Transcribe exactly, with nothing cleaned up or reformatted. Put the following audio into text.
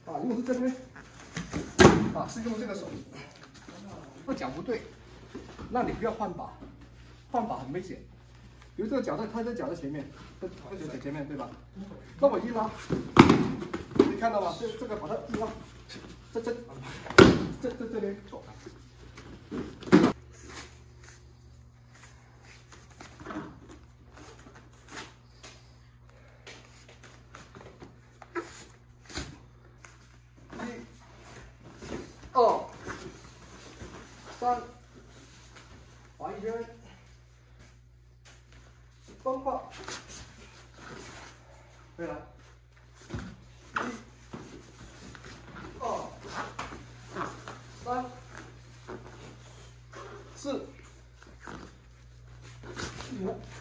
啊，如果是这边，啊，是用这个手，这脚不对，那你不要换把，换把很危险。比如这个脚在，它这脚在前面，这这脚在前面，对吧？那我一拉，你看到吗？这这个把它一拉，这这这这这边走。 二、三，划一圈，分化，回来，一、二、三、四、五。